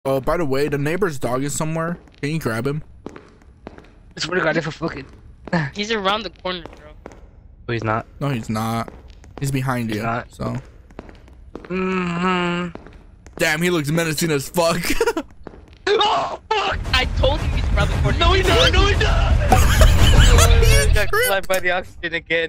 Oh, by the way, the neighbor's dog is somewhere. Can you grab him? I swear to God, if I fucking. He's around the corner, bro. Oh, he's not. No, he's not. He's behind you. Not. So. Damn, he looks menacing as fuck. Oh, fuck! I told you he's around the corner. No, he's not. No, he's not. You Got tripped. slapped by the oxygen again.